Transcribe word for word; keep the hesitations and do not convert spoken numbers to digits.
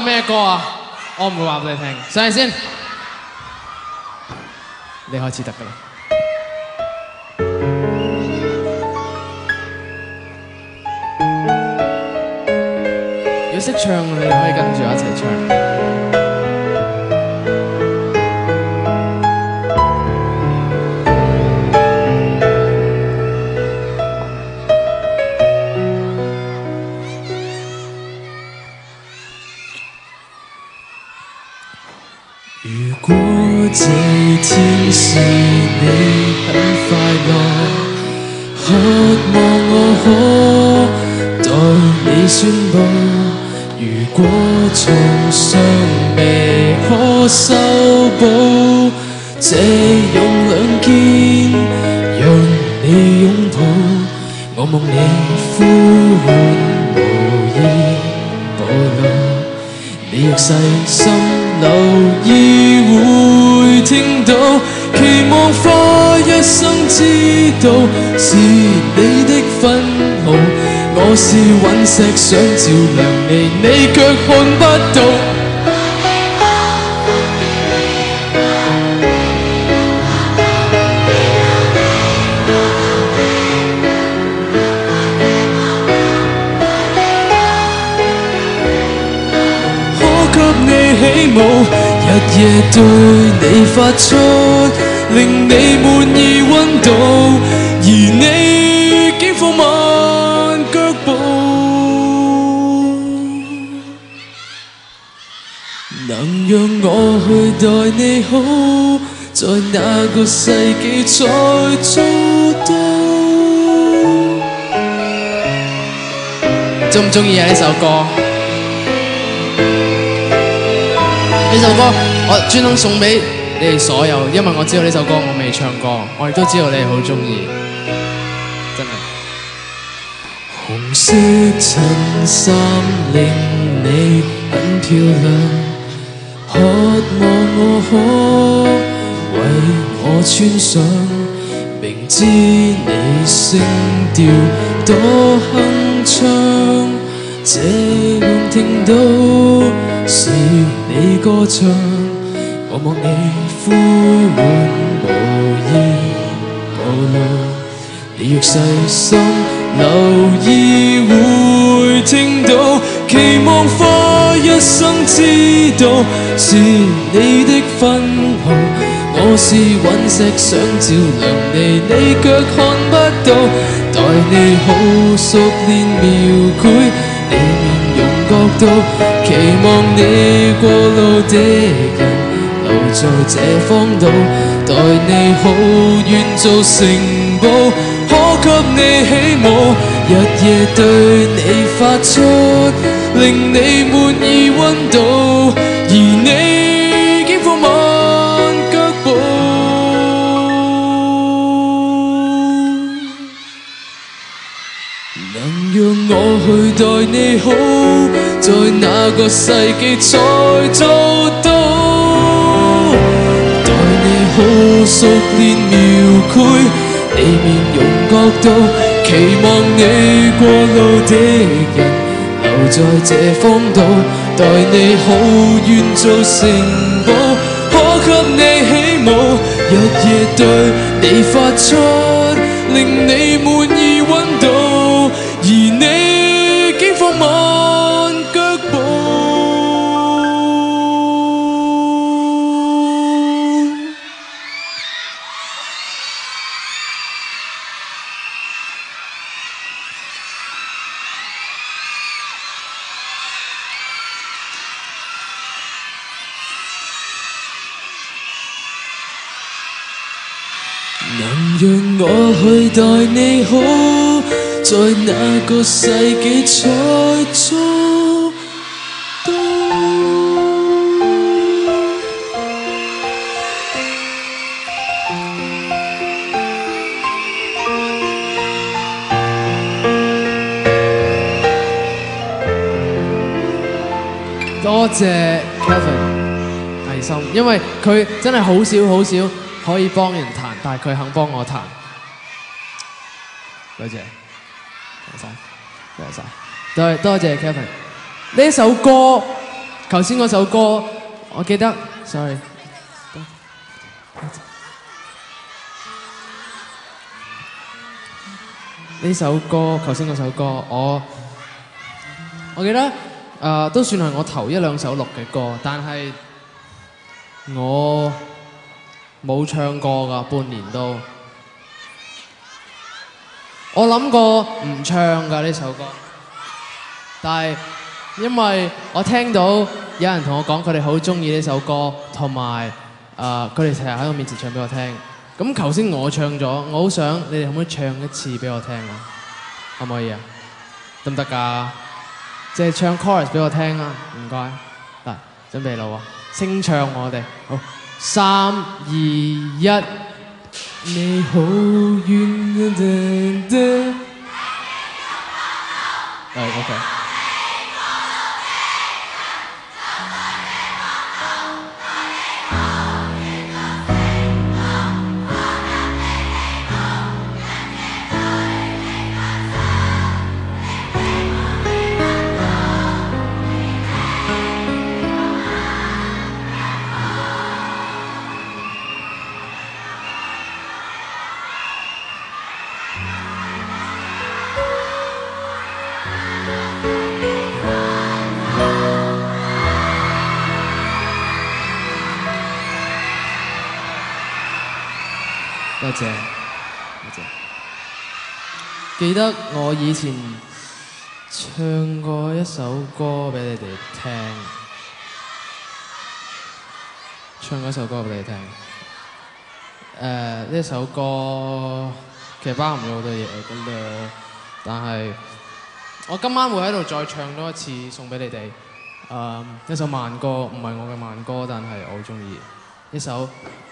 個咩歌啊？我唔會話俾你聽，上嚟先，你開始得㗎啦。如果識唱，你可以跟住我一齊唱。 如果這天是你很快樂，渴望我可代你宣佈。如果創傷未可修補，這用兩肩讓你擁抱，我夢你呼喚無意暴露，你若細心留意會聽到，期望花一生知道是你的分毫。我是隕石想照亮你，你卻看不到。可給你起舞，日夜對你發出令你滿意溫度，而你竟放慢腳步，能讓我去待你好，在那個世紀才做到。 中唔中意啊呢首歌？呢首歌我專登送俾你哋所有，因為我知道呢首歌我未唱過，我亦都知道你哋好中意，真係。 紅色襯衫令你很漂亮，渴望我可為我穿上，明知你聲調多鏗鏘，這樣聽到是你歌唱，我望你呼喚無意暴露，你若細心留意會聽到，期望花一生知道是你的分毫。我是隕石想照亮你，你卻看不到，待你好熟練描繪你面容角度，期望你過路的人留在這荒島，待你好願做城堡，可給你起舞，日夜對你發出令你滿意溫度，而你竟放慢腳步，能讓我去待你好，在那個世紀才做到，待你好熟練描繪你面容角度，期望你過路的人留在這荒島，待你好願做城堡，可給你起舞，日夜對你發出令你滿意溫度，而你竟放慢腳步，能讓我去待你好，在那個世紀才做到。 多謝 Kevin 提心，因為佢真係好少好少可以幫人彈，但係佢肯幫我彈。多謝，多謝晒，多謝晒，多多謝 Kevin。呢首歌頭先嗰首歌，我記得，sorry。呢首歌，頭先嗰首歌，我我記得誒、呃、都算係我頭一兩首錄嘅歌，但係我冇唱過㗎，半年都。我諗過唔唱㗎呢首歌，但係因為我聽到有人同我講佢哋好中意呢首歌，同埋誒佢哋成日喺我面前唱俾我聽。咁頭先我唱咗，我好想你哋可唔可以唱一次俾我聽啊？可唔可以啊？得唔得㗎？即係唱 chorus 俾我聽啊！唔該。嗱，準備啦喎，清唱我哋。好，三二一。你好遠的。係 OK。多謝，多謝。記得我以前唱過一首歌俾你哋聽，唱過一首歌俾你聽。誒、uh, 呢首歌其實包含咗好多嘢㗎啦，但係我今晚會喺度再唱多一次送俾你哋。誒、uh, 一首慢歌，唔係我嘅慢歌，但係我好中意一首。